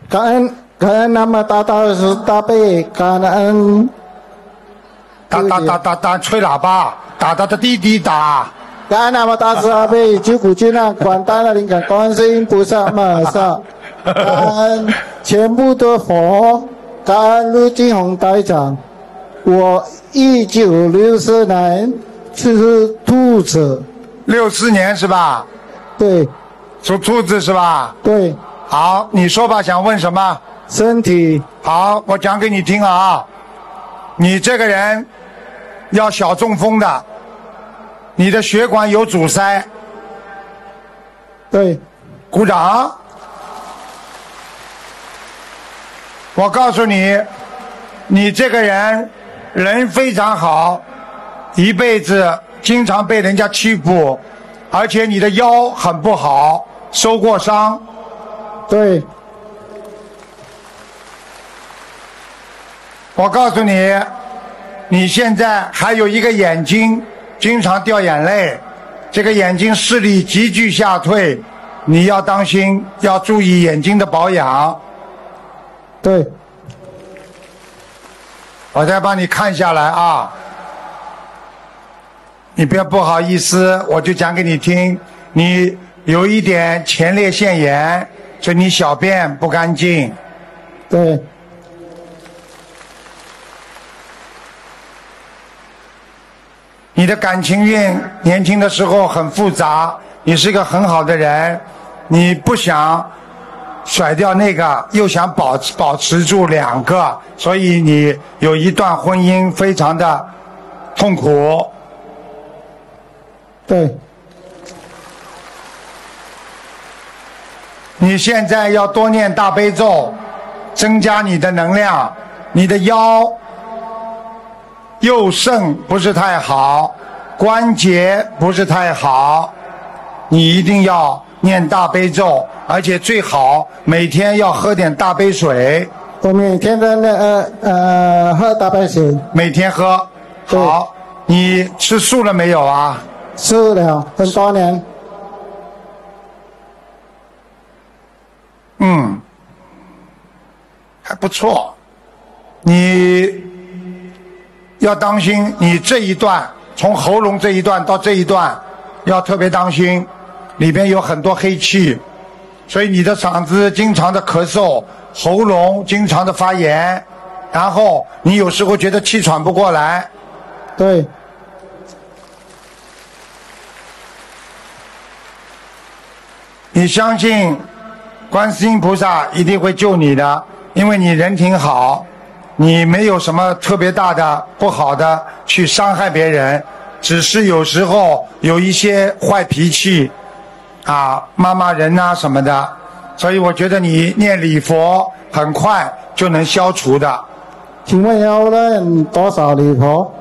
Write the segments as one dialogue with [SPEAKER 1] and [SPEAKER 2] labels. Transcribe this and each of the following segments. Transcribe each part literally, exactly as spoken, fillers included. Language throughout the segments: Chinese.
[SPEAKER 1] 感恩感恩那么大大是大悲，感恩
[SPEAKER 2] 哒哒哒哒哒，吹喇叭，哒哒的滴滴答。
[SPEAKER 1] 感恩那么大慈大悲救苦救难广大的灵感观世音菩萨玛萨，感恩全部的佛，感恩陆金红台长。我一九六四年是兔子，
[SPEAKER 2] 六四年是吧？
[SPEAKER 1] 对，
[SPEAKER 2] 属兔子是吧？
[SPEAKER 1] 对。
[SPEAKER 2] 好，你说吧，想问什么？
[SPEAKER 1] 身体。
[SPEAKER 2] 好，我讲给你听啊。你这个人要小中风的，你的血管有阻塞。
[SPEAKER 1] 对。
[SPEAKER 2] 鼓掌。我告诉你，你这个人人非常好，一辈子经常被人家欺负，而且你的腰很不好，受过伤。
[SPEAKER 1] 对。
[SPEAKER 2] 我告诉你，你现在还有一个眼睛经常掉眼泪，这个眼睛视力急剧下退，你要当心，要注意眼睛的保养。
[SPEAKER 1] 对。
[SPEAKER 2] 我再帮你看下来啊，你不要不好意思，我就讲给你听，你有一点前列腺炎，所以你小便不干净。
[SPEAKER 1] 对。
[SPEAKER 2] 你的感情运年轻的时候很复杂，你是个很好的人，你不想甩掉那个，又想保持保持住两个，所以你有一段婚姻非常的痛苦。
[SPEAKER 1] 对。
[SPEAKER 2] 你现在要多念大悲咒，增加你的能量。你的腰、右肾不是太好，关节不是太好，你一定要念大悲咒，而且最好每天要喝点大杯水。
[SPEAKER 1] 我每天的那呃呃喝大杯水。
[SPEAKER 2] 每天喝。好，你吃素了没有啊？
[SPEAKER 1] 吃了很多年。
[SPEAKER 2] 嗯，还不错。你要当心，你这一段从喉咙这一段到这一段要特别当心，里边有很多黑气，所以你的嗓子经常的咳嗽，喉咙经常的发炎，然后你有时候觉得气喘不过来。
[SPEAKER 1] 对。
[SPEAKER 2] 你相信观世音菩萨一定会救你的，因为你人挺好，你没有什么特别大的不好的去伤害别人，只是有时候有一些坏脾气啊，骂骂人啊什么的，所以我觉得你念礼佛很快就能消除的。
[SPEAKER 1] 请问要念多少礼佛？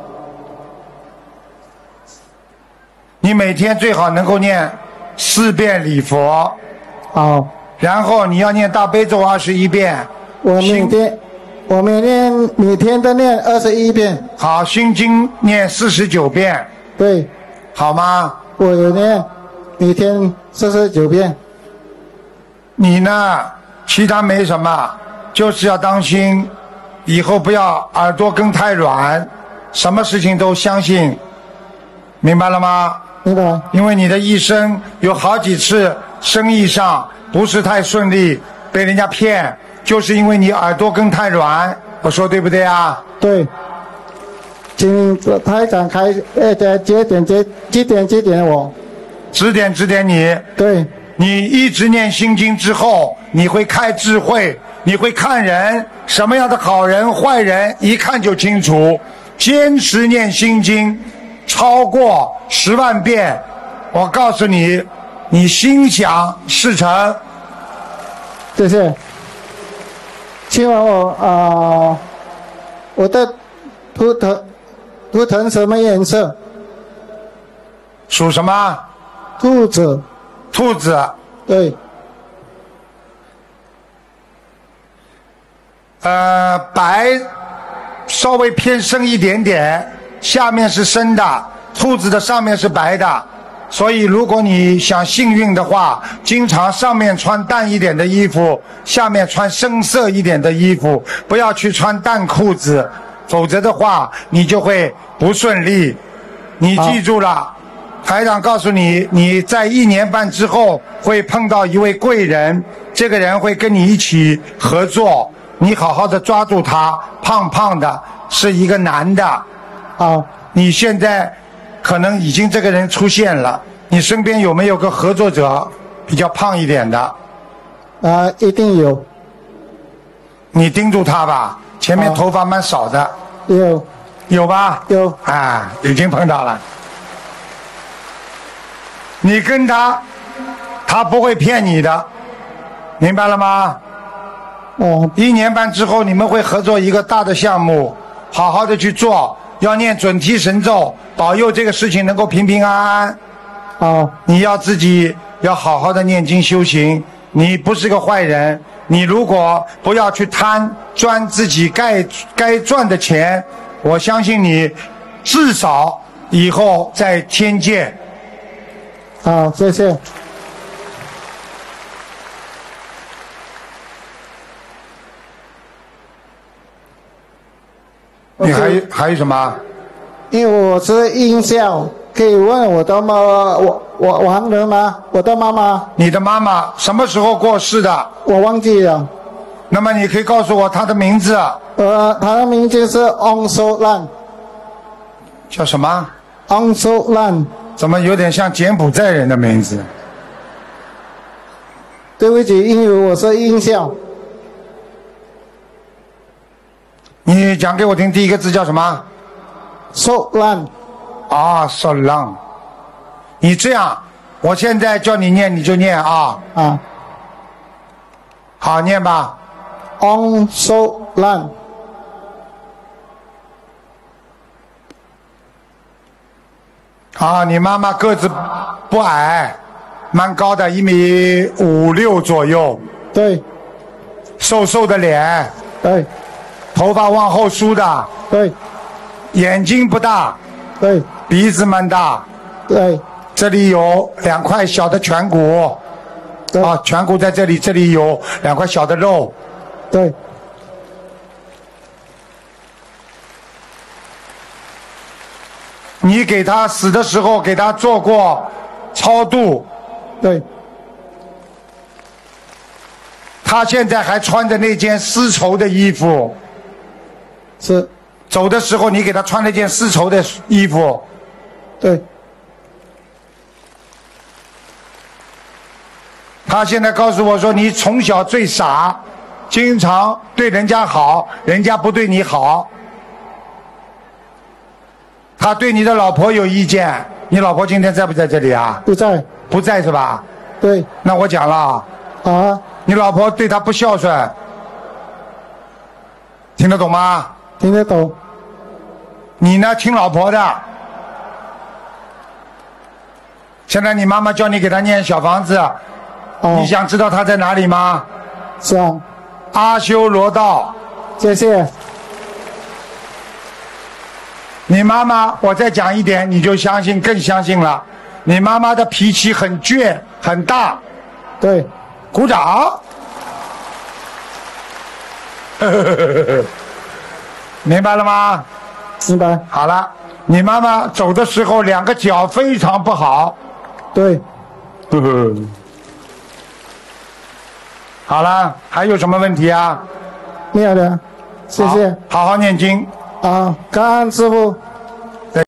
[SPEAKER 2] 你每天最好能够念四遍礼佛。
[SPEAKER 1] 好。
[SPEAKER 2] 然后你要念大悲咒二十一遍。
[SPEAKER 1] 我每天我每天每天都念二十一遍。
[SPEAKER 2] 好，心经念四十九遍。
[SPEAKER 1] 对。
[SPEAKER 2] 好吗？
[SPEAKER 1] 我有念每天四十九遍。
[SPEAKER 2] 你呢？其他没什么，就是要当心，以后不要耳朵根太软，什么事情都相信，明白了吗？
[SPEAKER 1] 明白。
[SPEAKER 2] 因为你的一生有好几次生意上不是太顺利，被人家骗，就是因为你耳朵根太软，我说对不对啊？
[SPEAKER 1] 对。请台长开呃指点指指点指点我。
[SPEAKER 2] 指点指点你。
[SPEAKER 1] 对。
[SPEAKER 2] 你一直念心经之后，你会开智慧，你会看人，什么样的好人坏人一看就清楚。坚持念心经超过十万遍，我告诉你，你心想事成。
[SPEAKER 1] 谢谢。请问我啊、呃，我的图腾图腾什么颜色？
[SPEAKER 2] 属什么？
[SPEAKER 1] 兔子。
[SPEAKER 2] 兔子。
[SPEAKER 1] 对。
[SPEAKER 2] 呃，白稍微偏深一点点，下面是深的，兔子的上面是白的。 所以如果你想幸运的话，经常上面穿淡一点的衣服，下面穿深色一点的衣服，不要去穿淡裤子，否则的话你就会不顺利。你记住了，台长告诉你，你在一年半之后会碰到一位贵人，这个人会跟你一起合作，你好好的抓住他，胖胖的，是一个男的。
[SPEAKER 1] 好，
[SPEAKER 2] 你现在可能已经这个人出现了，你身边有没有个合作者比较胖一点的？
[SPEAKER 1] 啊，一定有。
[SPEAKER 2] 你盯住他吧，前面头发蛮少的。
[SPEAKER 1] 有。
[SPEAKER 2] 有吧？
[SPEAKER 1] 有。
[SPEAKER 2] 啊，已经碰到了。你跟他，他不会骗你的，明白了吗？
[SPEAKER 1] 哦。
[SPEAKER 2] 一年半之后你们会合作一个大的项目，好好的去做，要念准提神咒，保佑这个事情能够平平安安。
[SPEAKER 1] 好。
[SPEAKER 2] 你要自己要好好的念经修行，你不是个坏人，你如果不要去贪赚自己该该赚的钱，我相信你至少以后在天界。
[SPEAKER 1] 好，谢谢。
[SPEAKER 2] 你还有还有什么？
[SPEAKER 1] 因为我是音效，可以问我的妈，我我亡人吗？我的妈妈。
[SPEAKER 2] 你的妈妈什么时候过世的？
[SPEAKER 1] 我忘记了。
[SPEAKER 2] 那么你可以告诉我她的名字。
[SPEAKER 1] 呃，她的名字是翁秀兰。
[SPEAKER 2] 叫什么？
[SPEAKER 1] 翁秀兰。
[SPEAKER 2] 怎么有点像柬埔寨人的名字？
[SPEAKER 1] 对不起，因为我是音效。
[SPEAKER 2] 你讲给我听，第一个字叫什么？
[SPEAKER 1] 秀兰。
[SPEAKER 2] 啊，秀兰。你这样，我现在叫你念，你就念啊。
[SPEAKER 1] 啊。
[SPEAKER 2] 好，念吧。
[SPEAKER 1] 翁秀兰。
[SPEAKER 2] 啊，你妈妈个子不矮，蛮高的，一米五六左右。
[SPEAKER 1] 对。
[SPEAKER 2] 瘦瘦的脸。
[SPEAKER 1] 对。
[SPEAKER 2] 头发往后梳的。
[SPEAKER 1] 对。
[SPEAKER 2] 眼睛不大。
[SPEAKER 1] 对。
[SPEAKER 2] 鼻子蛮大。
[SPEAKER 1] 对。
[SPEAKER 2] 这里有两块小的颧骨。
[SPEAKER 1] 对。
[SPEAKER 2] 啊，颧骨在这里，这里有两块小的肉。
[SPEAKER 1] 对。
[SPEAKER 2] 你给他死的时候给他做过超度。
[SPEAKER 1] 对。
[SPEAKER 2] 他现在还穿着那件丝绸的衣服。
[SPEAKER 1] 是。
[SPEAKER 2] 走的时候你给他穿了件丝绸的衣服。
[SPEAKER 1] 对。
[SPEAKER 2] 他现在告诉我说，你从小最傻，经常对人家好，人家不对你好。他对你的老婆有意见，你老婆今天在不在这里啊？
[SPEAKER 1] 不在。
[SPEAKER 2] 不在是吧？
[SPEAKER 1] 对。
[SPEAKER 2] 那我讲了。
[SPEAKER 1] 啊。
[SPEAKER 2] 你老婆对他不孝顺，听得懂吗？
[SPEAKER 1] 听得懂。
[SPEAKER 2] 你呢，听老婆的。现在你妈妈叫你给她念小房子，
[SPEAKER 1] 哦、
[SPEAKER 2] 你想知道她在哪里吗？
[SPEAKER 1] 是啊。
[SPEAKER 2] 阿修罗道。
[SPEAKER 1] 谢谢。
[SPEAKER 2] 你妈妈，我再讲一点，你就相信，更相信了。你妈妈的脾气很倔，很大。
[SPEAKER 1] 对。
[SPEAKER 2] 鼓掌。明白了吗？
[SPEAKER 1] 明白。
[SPEAKER 2] 好了，你妈妈走的时候两个脚非常不好。
[SPEAKER 1] 对。
[SPEAKER 2] 好了，还有什么问题啊？
[SPEAKER 1] 没有的，谢谢。
[SPEAKER 2] 好好好念经。
[SPEAKER 1] 啊，感恩师父。